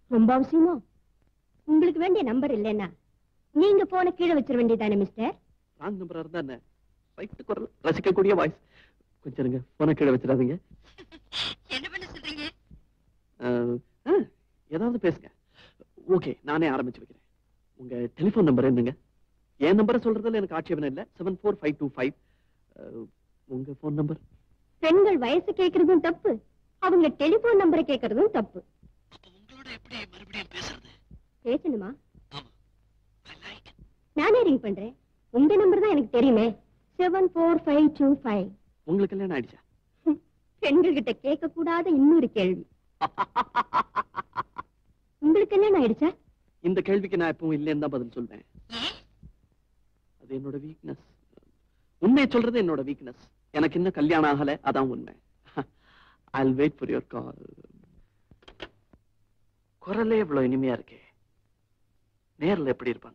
ரொம்ப அவசியமா? உங்களுக்கு வேண்டிய நம்பர் இல்லைன்னா நீங்க போன கீழே வச்சிட வேண்டியதானே மிஸ்டர்? ராங் நம்பரா இருந்தா என்ன? ரைட் குரல், ரசிக்கக்கூடிய வாய்ஸ். கொஞ்சம் இருங்க, போன கீழே வச்சிடாதீங்க. என்ன பண்ண சொல்றீங்க? ஏதாவது பேசுங்க. ஓகே, நானே ஆரம்பிச்சு வைக்கிறேன். உங்க டெலிபோன் நம்பர் என்னங்க? என் நம்பரை சொல்றதுல எனக்கு ஆட்சேபனை இல்ல. 74525. உங்க போன் நம்பர்? பெண்கள் வயசு கேட்கறதும் தப்பு, அவங்க டெலிபோன் நம்பரை கேட்கறதும் தப்பு. உங்களோட எப்படி மறுபடியும் பேசுறது? பேசணுமா? நானே ரிங் பண்றேன். உங்க நம்பர் தான் எனக்கு தெரியுமே. 74525. உங்களுக்கு கல்யாணம் ஆயிடுச்சா? பெண்கள் கிட்ட கேட்க கூடாத இன்னொரு கேள்வி. உங்களுக்கு கல்யாணம் ஆயிடுச்சா? இந்த கேள்விக்கு நான் எப்பவும் இல்லைன்னு தான் பதில் சொல்வேன். அது என்னோட வீக்னஸ். உண்மையை சொல்றது என்னோட வீக்னஸ். எனக்கு இன்னும் கல்யாணம் ஆகல, அதான் உண்மை. I'll wait for your call. குரலே இவ்வளவு இனிமையா இருக்கே, நேர்ல எப்படி இருப்பாங்க?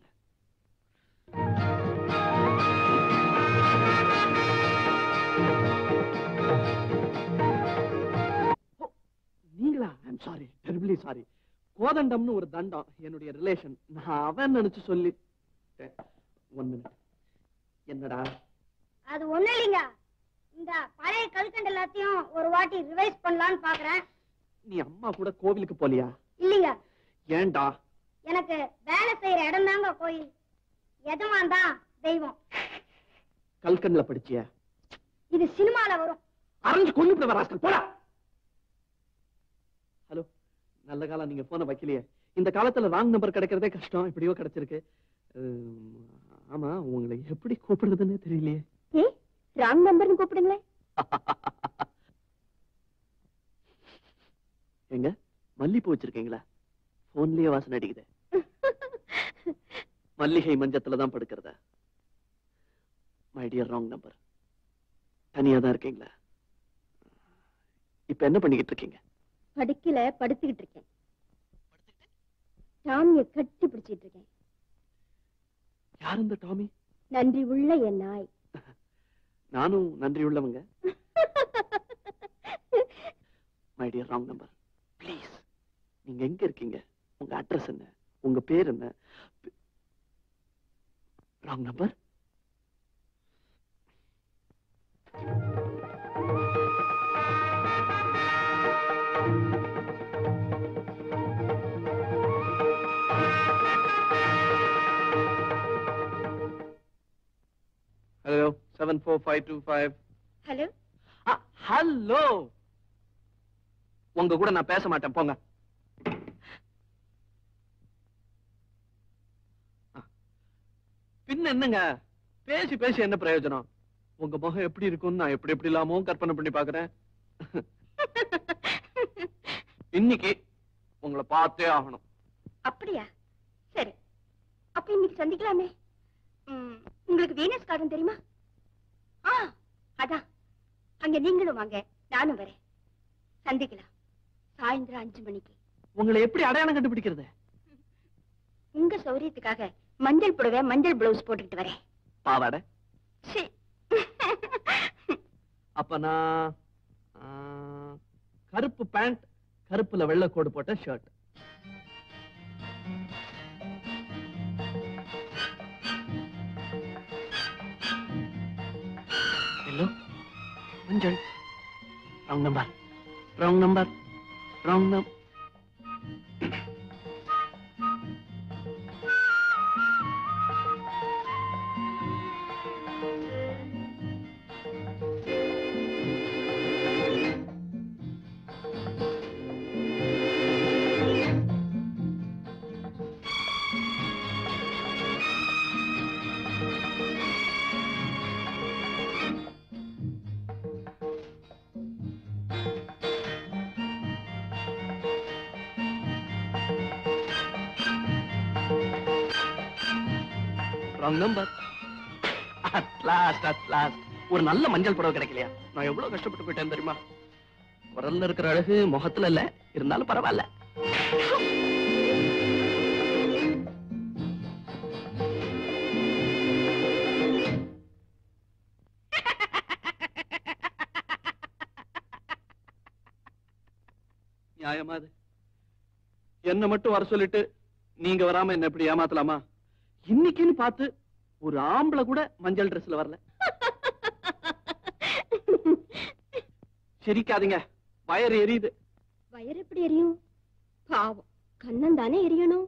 நீங்களா? I'm sorry, terribly sorry. கோதண்டம்னு ஒரு தண்டம் என்னுடைய ரிலேஷன். நான் அவன் நினைச்சு சொல்லி. 1 minute. என்னடா? அது ஒண்ணு இல்லைங்க. இந்த பழைய கல்கண்டு எல்லாத்தையும் ஒரு வாட்டி ரிவைஸ் பண்ணலாம்னு பாக்குறேன். நீ அம்மா கூட கோவிலுக்கு போலியா? இல்லைங்க. ஏன்டா? எனக்கு வேலை செய்யற இடம் தாங்க கோயில், எஜமான் தான் தெய்வம். கல்கண்ல படிச்சியா? இது சினிமால வரும். அரஞ்சு கொண்டு வராஸ்கள், போடா. ஹலோ, நல்ல காலம் நீங்க போன வைக்கலையே. இந்த காலத்துல ராங் நம்பர் கிடைக்கிறதே கஷ்டம், எப்படியோ கிடைச்சிருக்கு. ஆமா, உங்களை எப்படி கூப்பிடுறதுன்னு தெரியலையே. ராங் நம்பர்னு கூப்பிடுங்களேன். எங்க மல்லிப்பூ வச்சிருக்கீங்களா? போன்லயே வாசனை அடிக்குது. மல்லிகை மஞ்சத்துலதான் படுக்கிறதா? My dear wrong number. தனியா தான் இருக்கீங்களா? இப்ப என்ன பண்ணிக்கிட்டு இருக்கீங்க? படுக்கல, படுத்துக்கிட்டு இருக்கேன். டாமிய கட்டி பிடிச்சிட்டு இருக்கேன். யார் இந்த டாமி? நன்றி உள்ள என் நாய். நானும் நன்றி உள்ளவங்க. My dear wrong number, please. நீங்க எங்க இருக்கீங்க? உங்க அட்ரஸ் என்ன? உங்க பேர் என்ன? Wrong number. Hello, 74525. Hello. Hello. உங்க கூட நான் பேச மாட்டேன், போங்க. பின்ன என்னங்க, பேசி பேசி என்ன பிரயோஜனம்? உங்க முகம் எப்படி இருக்கும்னு நான் எப்படி எப்படி இல்லாமோ கற்பனை பண்ணி பாக்குறேன். இன்னைக்கு உங்களை பார்த்தே ஆகணும். அப்படியா? சரி, அப்ப இன்னைக்கு சந்திக்கலாமே. உங்களுக்கு வீனஸ் கார்டன் தெரியுமா? அதான், அங்க நீங்களும் வாங்க, நானும் வரேன். சந்திக்கலாம் சாயந்தரம் 5 மணிக்கு. உங்களை எப்படி அடையாளம் கண்டுபிடிக்கிறது? உங்க சௌரியத்துக்காக மஞ்சள் புடவை, மஞ்சள் பிளவுஸ் போட்டுட்டு வரேன். பாவாடை? அப்ப நான் கருப்பு பேண்ட், கருப்புல வெள்ளை கோடு போட்ட ஷர்ட். ஹலோ, மஞ்சள். Wrong number, wrong number, wrong number. Wrong number. ஒரு நல்ல மஞ்சள் புடவை கிடைக்கலையா? நான் எவ்வளவு கஷ்டப்பட்டு போயிட்டேன் தெரியுமா? குரல்ல இருக்கிற அழகு முகத்துல இல்ல, இருந்தாலும் பரவாயில்ல. நியாயமா அது? என்ன மட்டும் வர சொல்லிட்டு நீங்க வராம என்ன எப்படி ஏமாத்தலாமா? இன்னைக்குன்னு பார்த்து ஒரு ஆம்பளை கூட மஞ்சள் ட்ரெஸ்ல வரல. சிரிக்காதீங்க, வயறு எரியுது. வயறு எப்படி எரியும்? பாவம், கண்ணன் தானே எரியணும்.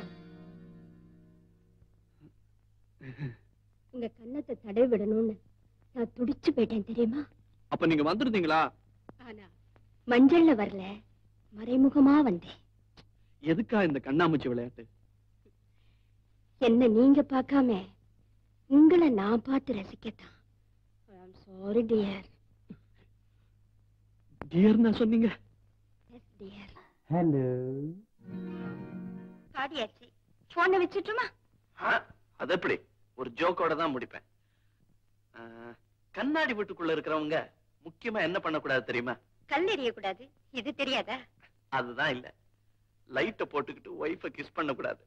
உங்க கண்ணத்தை தடை விடணும்னு நான் துடிச்சு போயிட்டேன் தெரியுமா? அப்ப நீங்க வந்திருந்தீங்களா? ஆனா மஞ்சள்ல வரல, மறைமுகமா வந்தேன். எதுக்கா இந்த கண்ணாமூச்சி விளையாட்டு? என்ன நீங்க பார்க்காம உங்களை நான் பார்த்து ரசிக்கத்தான். Sorry dear. டியர் நான் சொன்னீங்க? S dear. ஹலோ. பாடியாச்சு, போனை வச்சுட்டுமா? அது எப்படி? ஒரு ஜோக்கோட தான் முடிப்பேன். கண்ணாடி வீட்டுக்குள்ள இருக்கிறவங்க முக்கியமா என்ன பண்ணக்கூடாது தெரியுமா? கல் எறியக்கூடாது. இது தெரியாதா? அதுதான் இல்ல, லைட்ட போட்டுக்கிட்டு ஒய்ஃபை கிஸ் பண்ண கூடாது.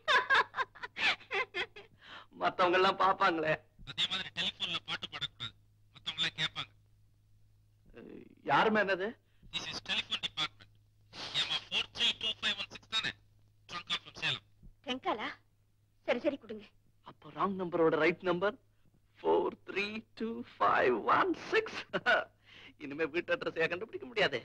மத்தவங்க எல்லாம் பாப்பாங்களே. அதே மாதிரி டெலிபோன்ல பாட்டு பாடக்கூடாது, மத்தவங்க எல்லாம் கேட்பாங்க. யாருமே என்னது? This is telephone department. Hema 432516 தானே? Trunk of Salem. ட்ரங்காலா? சரி சரி கொடுங்க. அப்ப ராங் நம்பரோட ரைட் நம்பர் 432516. இனிமே வீட்டு அட்ரஸையா கண்டுபிடிக்க முடியாது.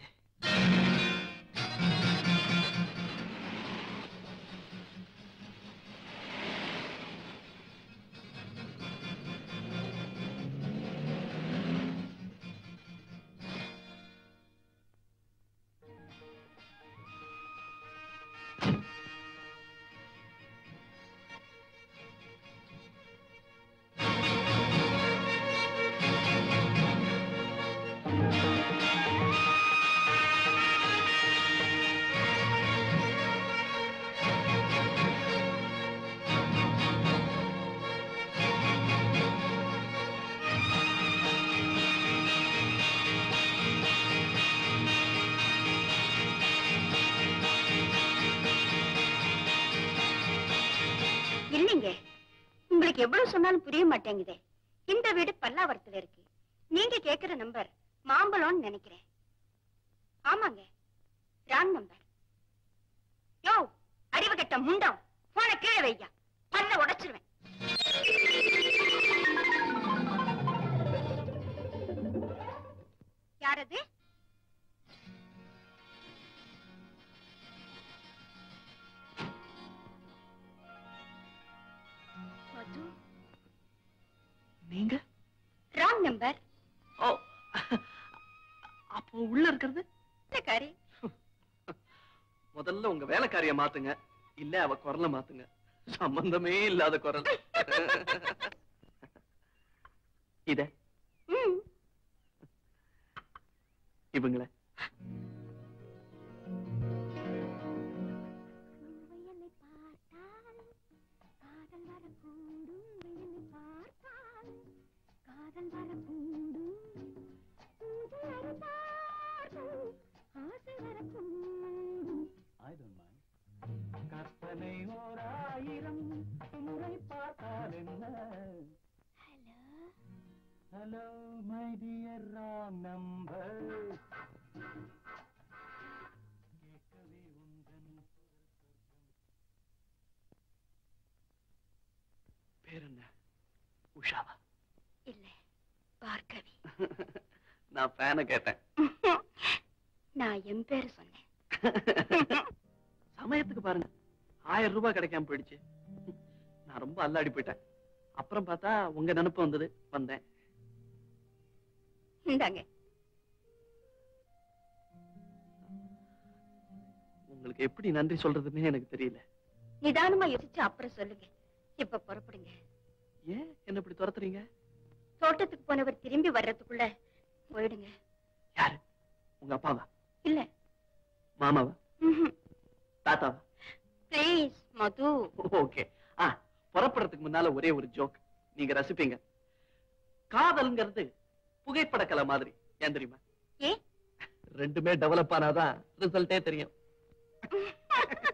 உங்களுக்கு எவ்வளவு சொன்னாலும் புரிய மாட்டேங்குதே. இந்த வீடு பல்லாவரத்துல இருக்கு. நீங்க கேக்குற நம்பர் மாம்பழம்னு நினைக்கிறேன். ஆமாங்க, ராங் நம்பர். யோ அறிவு கட்ட முண்டம், போன கீழே வையா, பல்ல உடைச்சிருவேன். யாரது? நீங்க? Wrong number. ஓ, அப்போ உள்ள இருக்கிறது வேலைக்காரி. முதல்ல உங்க வேலைக்காரிய மாத்துங்க, இல்ல அவ குரலை மாத்துங்க. சம்பந்தமே இல்லாத குரல். இத இவங்கள கற்பனை ஓராயிரம் முறை பார்த்தால் என்ன? Hello my dear wrong number. கேட்கவே உந்தன் பேர் என்ன? உஷாவா? இல்ல, பார்கவி. நான் ஃபேனை கேட்டேன். நான் என் பேரு சொன்னேன். சமயத்துக்கு பாருங்க, 1000 ரூபாய் கிடைக்காம போயிடுச்சு. நான் ரொம்ப அல்லாடி போயிட்டேன். அப்புறம் பார்த்தா உங்க நினைப்பு வந்தது, வந்தேன். இந்தாங்க. உங்களுக்கு எப்படி நன்றி சொல்றதுன்னே எனக்கு தெரியல. நிதானமா யோசிச்சு அப்புறம் சொல்லுங்க. இப்ப புறப்படுங்க. ஏன் என்ன இப்படி துரத்துறீங்க? தோட்டத்துக்கு போனவர் திரும்பி வர்றதுக்குள்ள போயிடுங்க. யாரு? உங்க அப்பாவா? இல்ல. மாமாவா? தாத்தாவா? Please Madhu. ஓகே. புறப்படுறதுக்கு முன்னால ஒரே ஒரு ஜோக் நீங்க ரசிப்பீங்க. காதல்ங்கிறது புகைப்பட கலை மாதிரி. ஏன் தெரியுமா? ஏ? ரெண்டுமே டெவலப் ஆனாதான் ரிசல்ட்டே தெரியும்.